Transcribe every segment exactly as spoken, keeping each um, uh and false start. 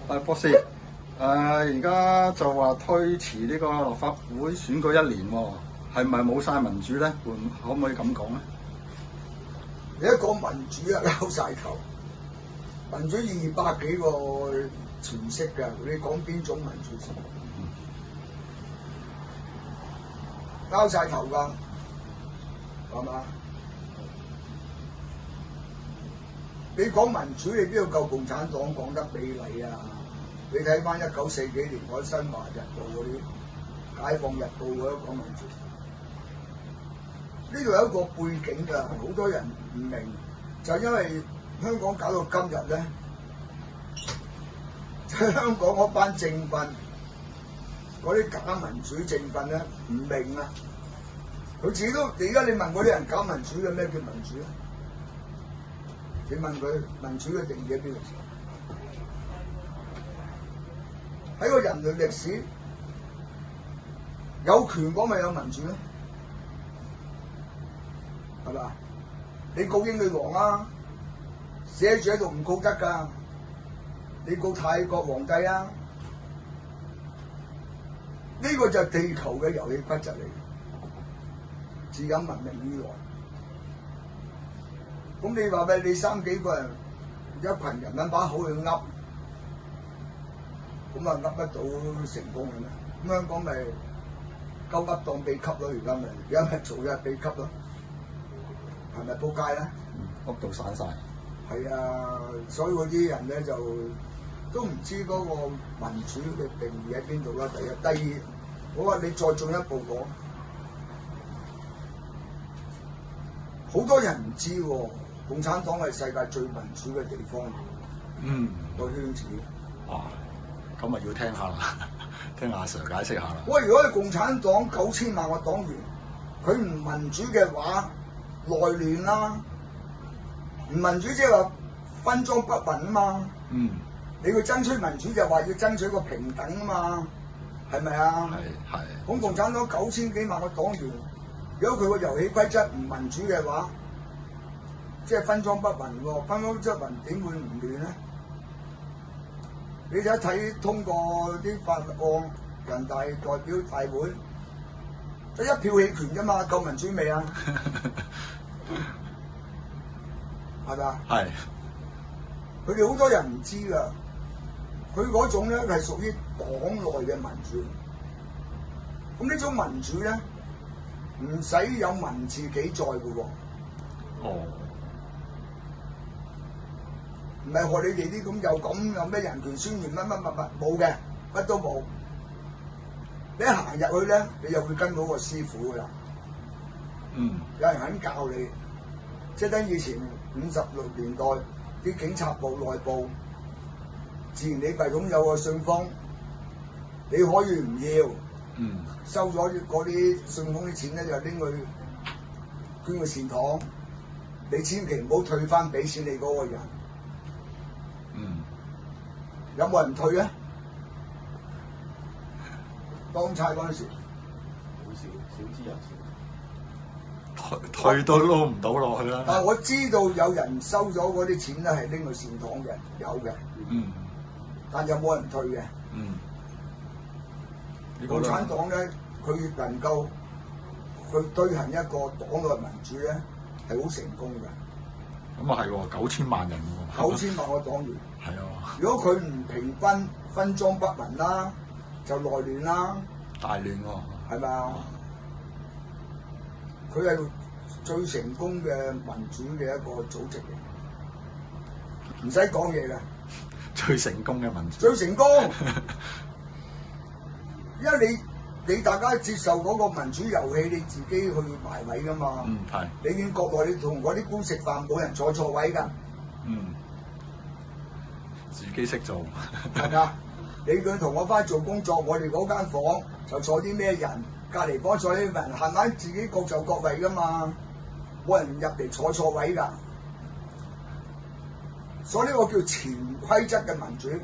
誒博士，誒而家就話推遲呢個立法會選舉一年喎，係咪冇晒民主咧？會可唔可以咁講咧？ 你一講民主啊，拗晒頭。民主二百幾個詮釋㗎，你講邊種民主先？拗晒頭㗎，係嘛？你講民主，你邊度夠共產黨講得美麗啊？你睇翻一九四幾年嗰《新華日報》嗰啲《解放日報》嗰啲講民主，呢度有一個背景㗎，好多人唔明，就係因為香港搞到今日咧，香港嗰班政棍，嗰啲假民主政棍咧唔明啊！佢自己都，而家你問嗰啲人搞民主嘅咩叫民主咧？你問佢民主嘅定義喺邊度？喺個人類歷史，有權講咪有民主咯，係嘛？你告英女王啊，寫住喺度唔告得㗎。你告泰國皇帝啊，呢個就係地球嘅遊戲規則嚟，自有文明以來。咁你話咩？你三幾個人一群人揾把口去噏，咁啊噏得到成功嘅咩？咁香港咪鳩噏當秘笈咯，而家咪而家咪做嘅秘笈咯，係咪仆街咧？ 噏到散晒。 係啊，所以嗰啲人咧就都唔知嗰個民主嘅定義喺邊度啦。第一，第二，我話你再進一步講，好多人唔知喎。共產黨係世界最民主嘅地方嚟， 嗯， 個圈子。 啊，咁咪要聽下啦，聽阿 Sir 解釋下啦。 喂，如果係共產黨九千萬個黨員，佢唔民主嘅話，內亂啦，唔民主即係話分贓不勻啊嘛。 嗯， 你要爭取民主就話要爭取個平等啊嘛，係咪啊？ 係係。 咁共產黨九千幾萬個黨員，如果佢個遊戲規則唔民主嘅話，即係分贓不勻喎，分贓不勻點會唔亂咧？你睇一睇通過啲法案，人大代表大會得一票棄權啫嘛，夠民主未啊？係咪啊？ 係。 佢哋好多人唔知㗎，佢嗰種咧係屬於黨內嘅民主。咁呢種民主咧，唔使有文字記載㗎喎。 哦。 唔係學你哋啲咁又咁有咩人權宣言乜乜乜乜冇嘅，乜都冇。你一行入去咧，你就會跟到個師傅㗎啦。 嗯。 有人肯教你，即係等以前五十六年代啲警察部內部自然你櫃桶有個信封，你可以唔要。 嗯。 收咗嗰啲信封啲錢咧，就拎去捐個善堂。你千祈唔好退翻俾錢你嗰個人。 嗯， 有冇人退啊？當差嗰陣時， 好少少之又少， 退退都撈唔到落去啦。 但係我知道有人收咗嗰啲錢咧，係拎去善堂嘅，有嘅。 嗯。 但有冇人退嘅？ 嗯。 共產黨咧，佢能夠去推行一個黨內民主咧，係好成功嘅。 咁啊係喎，九千萬人喎。 九千萬個黨員。 係啊。 如果佢唔平均分贓不勻啦，就內亂啦。 大亂喎。 係咪啊？佢係最成功嘅民主嘅一個組織嚟，唔使講嘢嘅。 最成功嘅民主。 最成功，因為你。你大家接受嗰個民主遊戲，你自己去埋位噶嘛？ 嗯，係。 你見國內你同嗰啲官食飯，冇人坐錯位㗎。 嗯。自己識做。 係咪啊？你佢同我翻去做工作，我哋嗰間房就坐啲咩人，隔離房坐啲人，係咪自己各就各位㗎嘛？冇人入嚟坐錯位㗎。所以呢個叫潛規則嘅民主，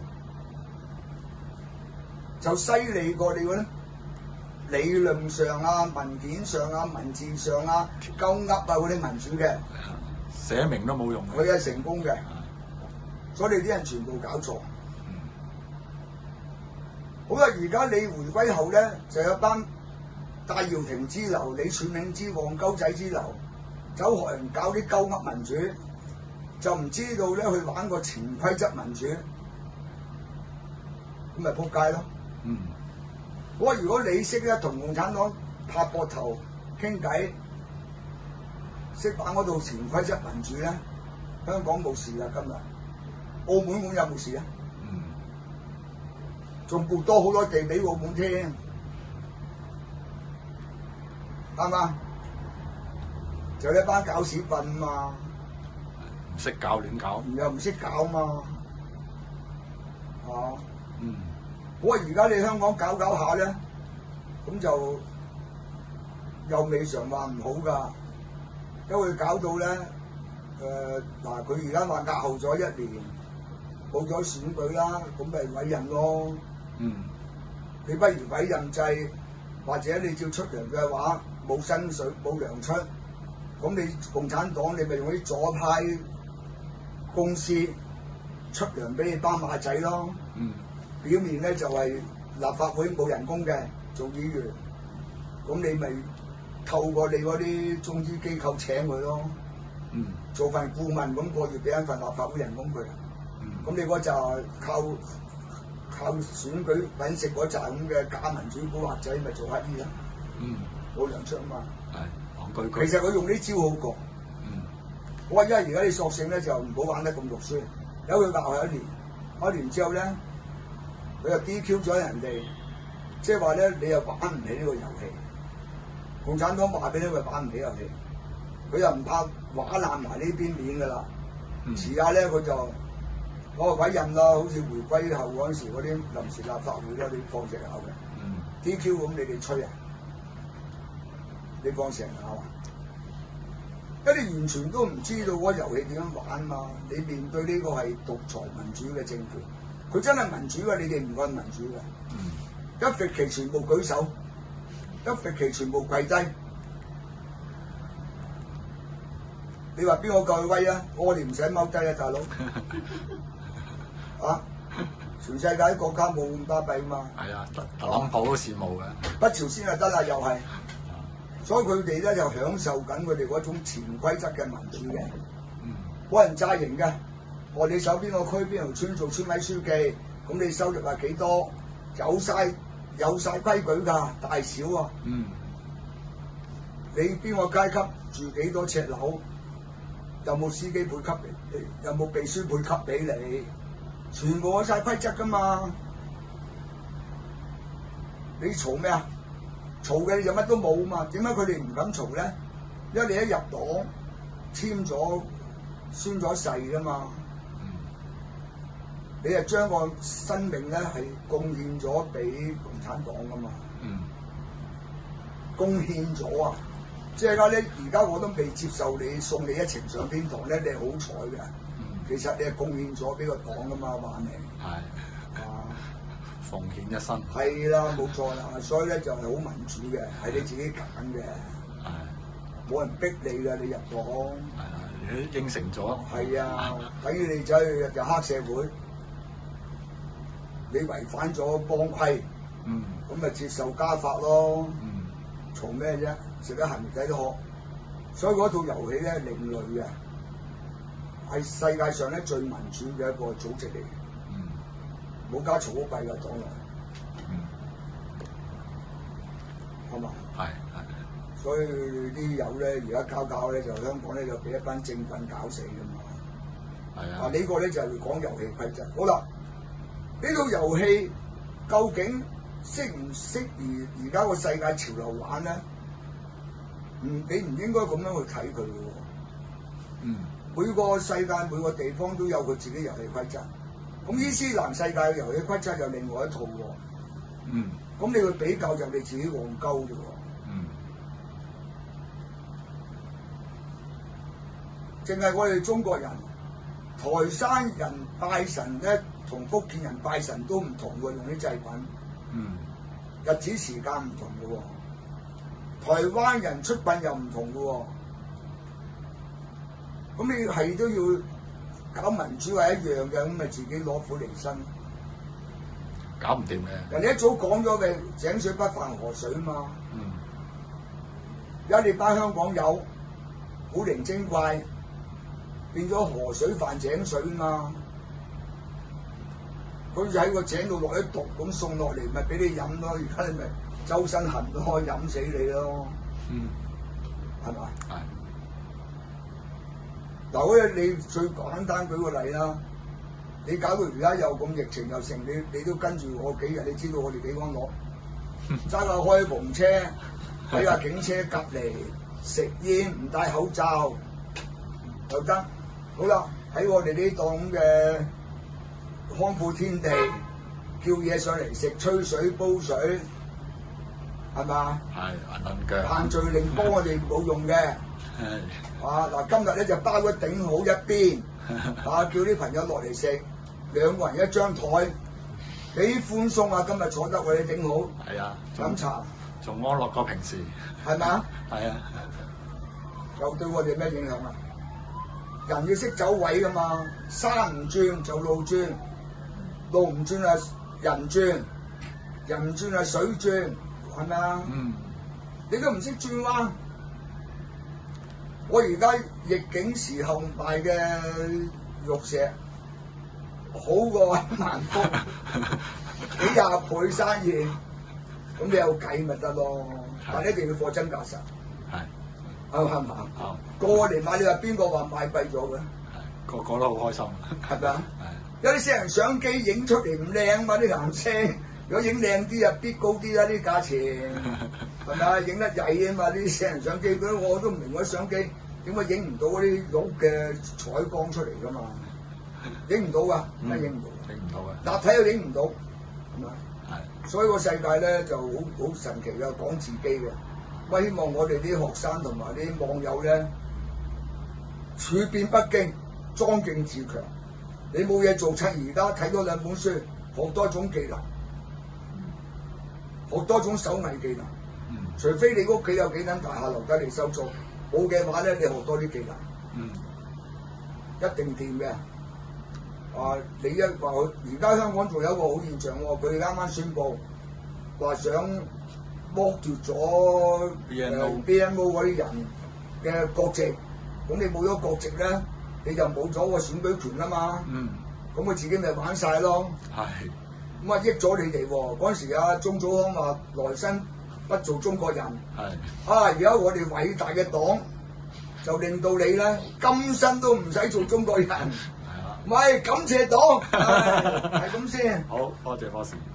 就犀利過你嗰啲。理論上啊、文件上啊、文字上啊、鳩噏啊嗰啲民主嘅， 寫明都冇用。 佢係成功嘅，所以你啲人全部搞錯。 好啦，而家你回歸後咧，就有班戴耀廷之流、李柱銘之旺、鳩仔之流，走學人搞啲鳩噏民主，就唔知道咧去玩個潛規則民主，咁咪撲街咯。 嗯。 我話如果你識咧同共產黨拍膊頭傾偈，識玩嗰套潛規則民主咧，香港冇事啦今日，澳門咁有冇事啊？ 嗯。 仲撥多好多地俾澳門添，啱嘛？就呢班搞屎棍嘛， 唔識搞亂搞。 又唔識搞嘛，啊！ 嗯。 我話而家你香港搞搞下咧，咁就又未嘗話唔好㗎，因為搞到咧誒嗱，佢而家話押後咗一年，冇咗選舉啦，咁咪委任咯。 嗯。 你不如委任制，或者你照出糧嘅話，冇薪水冇糧出，咁你共產黨你咪用啲左派公司出糧俾你班馬仔咯。 嗯。 表面咧就係、是、立法會冇人工嘅做議員，咁你咪透過你嗰啲中資機構請佢咯。 嗯。 做份顧問咁個月俾一份立法會人工佢。 嗯。咁你嗰就靠靠選舉揾食嗰陣咁嘅假民主古惑仔，咪做乞兒咯。 嗯。 冇糧出啊嘛。 係，戇居居。 其實佢用啲招好過。 嗯。 我話因為而家你索性咧就唔好玩得咁肉酸，由佢押後一年，一年之後咧。佢又 D Q 咗人哋，即係話咧，你又玩唔起呢個遊戲。共產黨話俾你，佢玩唔起遊戲，佢又唔怕玩爛埋呢邊面㗎啦。嗯、遲下咧，佢就攞個委任啦，好似回歸後嗰陣時嗰啲臨時立法會啦，你放隻口嘅。嗯、D Q 咁你哋吹啊？你放成口啊？因為你完全都唔知道嗰個遊戲點樣玩嘛。你面對呢個係獨裁民主嘅政權。佢真係民主嘅，你哋唔係民主嘅。嗯、一揈旗全部舉手，一揈旗全部跪低。你話邊個夠威啊？我哋唔使踎低啊，大佬。啊！全世界啲國家冇咁巴閉嘛。係啊，特特朗普都羨慕嘅。北朝鮮就得啦，又係。所以佢哋咧就享受緊佢哋嗰種潛規則嘅民主嘅。冇、嗯、人詐型嘅。我你守邊個區邊條村做村委書記，咁你收入係幾多？有晒有曬規矩㗎，大小啊。嗯。你邊個階級住幾多尺樓？有冇司機配給你？有冇秘書配給俾你？全部有晒規則㗎嘛。你嘈咩啊？嘈嘅你就乜都冇嘛？點解佢哋唔敢嘈咧？因為你一入黨簽咗宣咗誓㗎嘛。你係將個生命咧係貢獻咗俾共產黨噶嘛？嗯。貢獻咗啊！即係而家咧，而家我都未接受你送你一程上天堂咧，你係好彩嘅。嗯。其實你係貢獻咗俾個黨噶嘛，話你。係。啊！奉獻一生。係啦，冇錯啦，所以咧就係好民主嘅，係你自己揀嘅。係。冇人逼你㗎，你入黨。係啊，你都應承咗。係啊，等於你走去入黑社會。你違反咗幫規，咁咪、嗯、接受家法咯。嘈咩啫？食得鹹魚仔都學，所以嗰套遊戲咧另類嘅，係世界上咧最民主嘅一個組織嚟嘅。冇、嗯、加嘈好弊嘅黨內，係嘛？係係。所以啲友咧而家搞搞咧，就香港咧就俾一班政棍搞死㗎嘛。係啊。啊呢個咧就係講遊戲規則。好啦。呢套遊戲究竟適唔適宜而家個世界潮流玩咧？唔，你唔應該咁樣去睇佢嘅喎。嗯。每個世界每個地方都有佢自己遊戲規則。咁伊斯蘭世界嘅遊戲規則就另外一套喎。嗯。咁你去比較就你自己戇鳩啫喎。嗯。淨係我哋中國人，台山人拜神咧。同福建人拜神都唔同喎，用啲祭品，嗯、日子時間唔同嘅喎。台灣人出殯又唔同嘅喎。咁你係都要搞民主係一樣嘅，咁咪自己攞苦嚟辛。 搞唔掂嘅。 人哋一早講咗嘅井水不犯河水嘛。 嗯。 而家你班香港友古靈精怪，變咗河水犯井水嘛。佢就喺個井度落啲毒咁送落嚟，咪俾你飲咯。而家你咪周身痕都可以飲死你咯。 嗯。 係咪？ 係。 嗱，好似你最簡單舉個例啦，你搞到而家又咁疫情又成，你你都跟住我幾日，你知道我哋幾安樂，揸架開篷車喺架警車隔離食煙，唔戴口罩又得。好啦，喺我哋呢檔嘅康富天地叫嘢上嚟食，吹水煲水，係嘛？ 係銀銀腳。 限聚令幫我哋冇用嘅。啊嗱，今日咧就包一頂好一邊，啊叫啲朋友落嚟食，兩個人一張台，幾寬鬆啊！今日坐得我哋頂好， 係啊， 飲茶， 仲安樂過平時， 係咪啊？ 係啊， 又對我哋咩影響啊？人要識走位噶嘛，山唔轉就路轉，路唔轉啊人轉，人唔轉啊水轉，係咪啊？ 嗯， 你都唔識轉彎。我而家逆境時候賣嘅玉石好過萬福，幾廿倍生意，咁你有計咪得咯？但係一定要貨真價實， 係啱唔啱？ 啱。 過嚟買你話邊個話買貴咗嘅？ 係個個都好開心， 係咪啊？ 係有啲私人相機影出嚟唔靚嘛，啲顏色，如果影靚啲啊，必高啲啦啲價錢，係咪啊？影得曳啊嘛，啲私人相機，嗰我都唔明嗰啲相機點解影唔到嗰啲玉嘅採光出嚟㗎嘛？影唔到㗎，點解影唔到？ 影唔到嘅， 立體又影唔到，係咪？ 係。 所以個世界咧就好好神奇嘅，講自己嘅。我希望我哋啲學生同埋啲網友咧，處變不驚，莊敬自強。你冇嘢做，趁而家睇多兩本書，學多一種技能，學多種手藝技能。 嗯。 除非你屋企有幾間大廈留低嚟收租，冇嘅話咧，你學多啲技能。 嗯。 一定掂嘅。啊！你一話而家香港仲有一個好現象喎，佢哋啱啱宣布話想剝奪咗 B N O B N O 嗰啲人嘅國籍，咁你冇咗國籍咧，你就冇咗個選舉權啦嘛。 嗯。咁佢自己咪玩晒咯。 係。 咁啊益咗你哋喎！嗰陣時啊，鍾祖康話來生不做中國人。 係。 啊！而家我哋偉大嘅黨就令到你咧，今生都唔使做中國人。唔係，感謝黨，係咁先。 好，多謝博士。